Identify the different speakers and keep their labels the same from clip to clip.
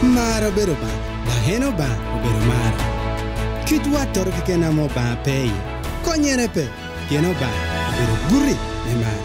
Speaker 1: Maro bero ba, da heno ba, bero maro. Kitwa toro kikena mo ba pay. Konyere pe, keno ba, bero guri ne maro.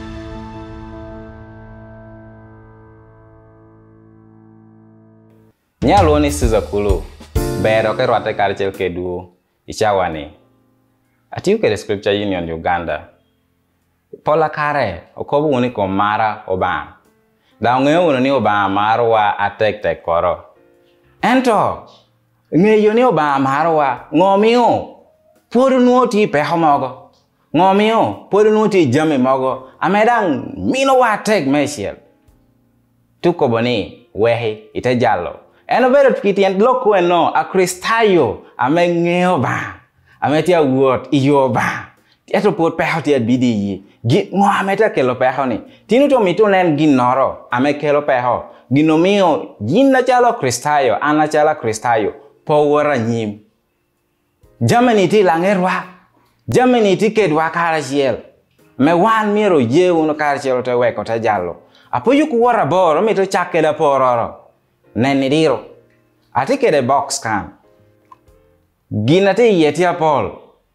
Speaker 2: Nyalo ni siza kulu. Bero ke rwate karchel ke duo. Ichawani. Atiu ke Scripture Union Uganda. Pola kare, okobu uni ko mara obam. Da ng'eyo uno ni obam marwa atek koro. Ento, ng'eyo ni obam marwa ng'omiyo podu nuoti peho mogo. Ng'omiyo podu nuoti jame mogo. Amedang mino wa atek meshiel. Tuko boni wehi ite jallo. Eno bero tukitien loko eno a Kristayo ame ng'eyo ba. Ame tia wuot iyo ba. Eto pot peho tia bidi yi. Ngo ameta kelo peho ni. Tinu to mito nen ginoro. Ame kelo peho. Ginomiyo jina chalo Kristayo. Ana chala Kristayo. Po wara nyim. Jamani ti langerwa. Jamani ti kedwa karashiel. Me wan miro ye uno karashiel te weko te jalo. Apo yuku wara boro mito chakeda pororo. Nenidiro. Ati kede box kan. Gina te yetia Paul.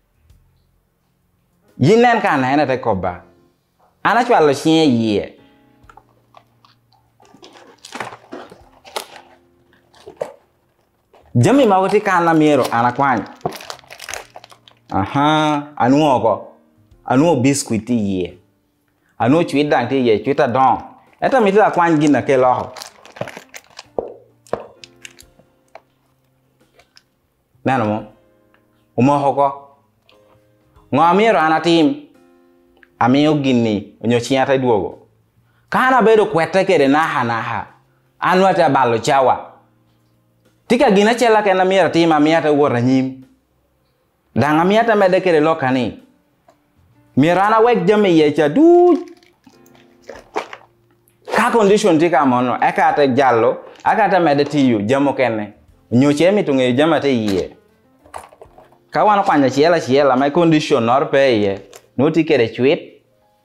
Speaker 2: Yinen kan ena te koba. Ana chwalo shie yie. Jami mawati kana miero ana kwany. Aha, anu biscuit yie. Anu chwidang te yie chwita don. Eta mitila kwany gina ke loho. Nano mo. Umohoko. Ng'amiero anatim. Amiyo gini onyochiata duogo. Kana bedo kwete kede naha. Anwata balo chawa. Tika gina chela kena miero tim amiata wora nyim. Dang amiata mede kede lokani. Mirana wek jame yecha du. Ka condition tika mono. Eka ate jallo. Eka ate mede tiyu jamo kene. Nyochemi tunge jama te yie. Kawana kwanya chiela my condition nor pay ye. Nuti kere chwit.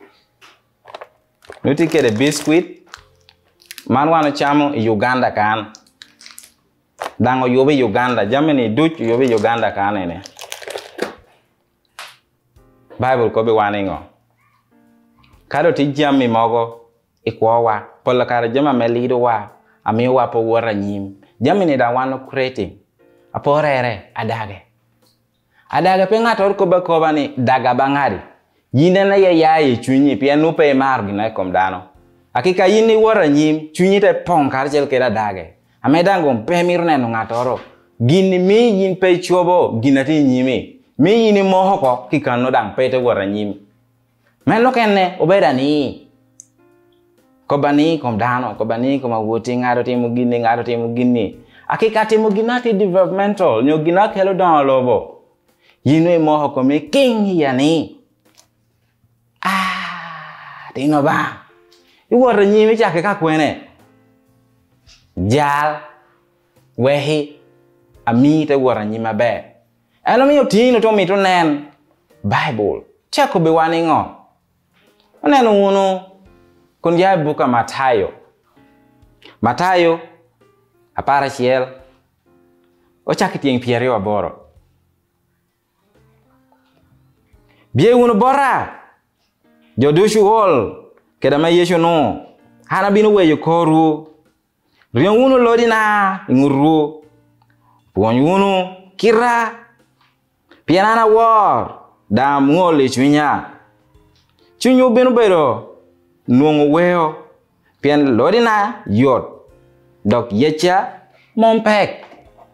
Speaker 2: Nuti kere biscuit. Man wana chamo Uganda kan. Dango yobe Uganda. Germany duch yobe Uganda kan ene. Bible kobe waningo. Kado ti jami mogo. Ikwawa. Pola kare jama melido wa. Amiwa po wara nyim. Germany da wano creating. Apo rere adage. Adage pe ngator koba ni daga bangari. Yine na ye chunyi pia nupe margi na komdano. Akika yini wara nyim chunyi te pong karchel keda dage. Amedango pe mirne no ngatoro. Gini mi yin pe chobo ginati nyimi. Mi yini mohoko kika no dang pe te wara nyim. Melo kenne obeda ni. Kobani komdano, kobani komawuti ngaro timu gini. Akika timu ginati developmental, nyo gina kelo don lobo. Yinwe moho kome king yani. Tino ba. Iwara nyimi chake kakwene. Jal. Wehi. Amite wara nyima be. Eno miyo tino to mito nen. Bible. Chako bewani ngo. Neno uno. Kunjai buka Matayo. Matayo. Apara chiel. Ochakiti yang pieri wa boro. Biye uno bora. Jodushu hol. Kedama yesho no. Hana binu weyo koru. Riyon uno lodi na. Inguru. Puon uno. Kira. Pianana war. Dam ngole chwinya. Chunyu binu bedo. Nuongo weo. Pian lodi na. Yot. Dok yecha. Mompek.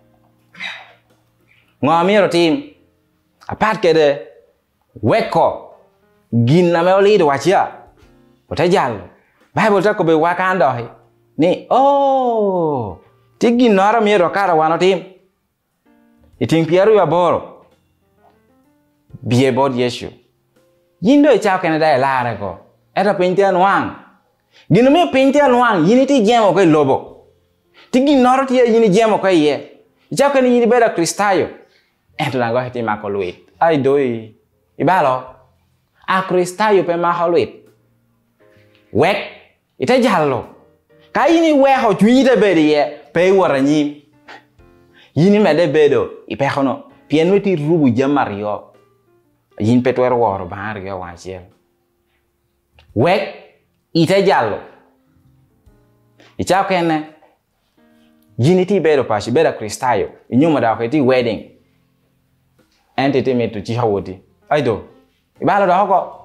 Speaker 2: Ng'amiero tim. Apat kede. Weko. Gina me olido wachia. Potajal. Bible tako be wakando hi. Ni. Oh. Tigi nora miero kara wano tim. Iting pieru ya boro. Biye bod Yeshu. Yindo ichao keneda elare ko. Eta pintian wang. Gino me pintian wang. Yini ti jemo kwe lobo. Tigi nora tiya yini jemo kwe ye. Ichao kene yini beda Kristayo. Eto nango hiti mako luit. Ay doi. Ibalo. A Kristayo pe mako luit. Wek. Ite jallo. Ka yini weho chwite bedi ye. pe wara nyim yini mede bedo ipehono pien weti rubu jamar yo yin petwer woro bar yo wachiel wek ite jallo ichao kene yini ti bedo pashi beda kristayo inyuma da ti wedding entity me to chihawoti aido ibalo do hoko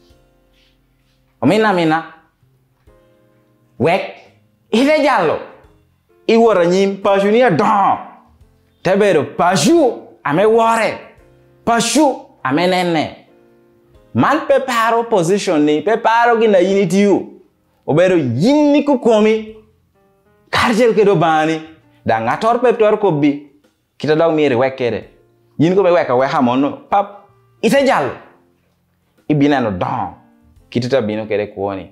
Speaker 2: mina wek ite jallo iwara nyim pashu ni don tebero pashu ame wore pashu ame nene man peparo position ni peparo gina yini yu obero yini kukomi karjel kedo bani da ngator peptor ko bi kita daw miri wekede yin ko be weka we hamono pap ite jallo ibina no don kitita bino kede kuoni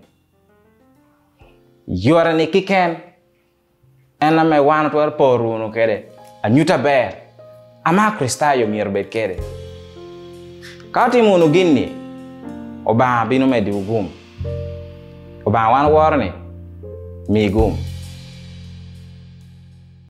Speaker 2: yora ni kiken ena me wan to poruno kede anyuta ber ama kristayo mier bet kede kati munu ginni oba bino me di ugum oba wan warni mi gum